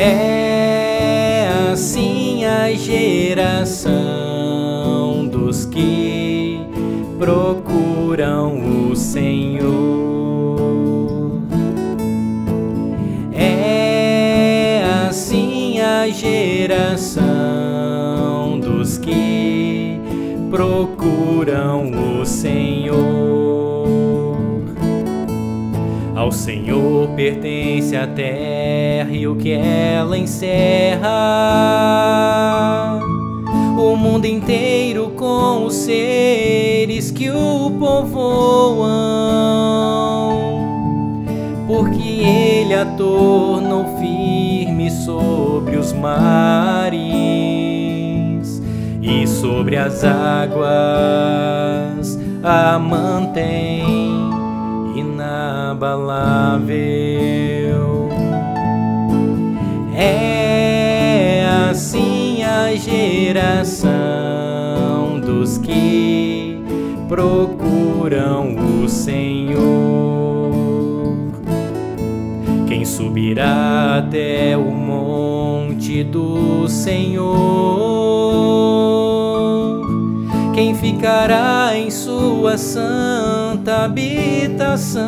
É assim a geração dos que procuram o Senhor. É assim a geração dos que procuram o Senhor. Ao Senhor pertence a terra e o que ela encerra, o mundo inteiro com os seres que o povoam, porque Ele a tornou firme sobre os mares e sobre as águas a mantém inabalável. É assim a geração dos que procuram o Senhor. Quem subirá até o monte do Senhor? Quem ficará em sua santa habitação?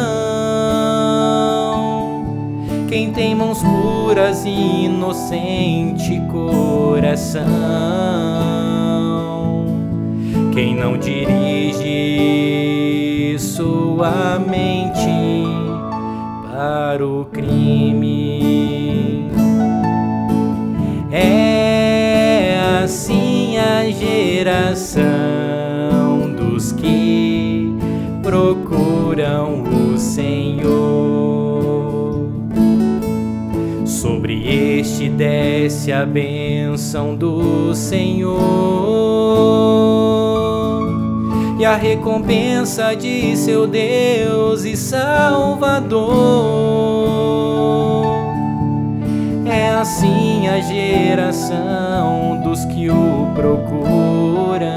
Quem tem mãos puras e inocente coração? Quem não dirige sua mente para o crime? É assim a geração dos que procuram o Senhor. Sobre este desce a bênção do Senhor e a recompensa de seu Deus e Salvador. É assim a geração dos que o procuram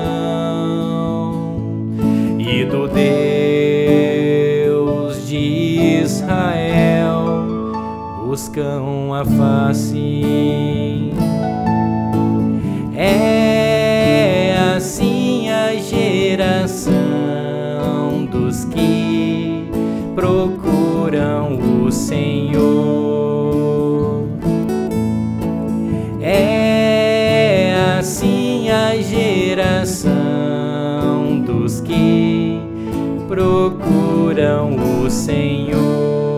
e do Deus de Israel buscam a face. É assim a geração dos que procuram o Senhor. É assim a geração dos que procuram o Senhor.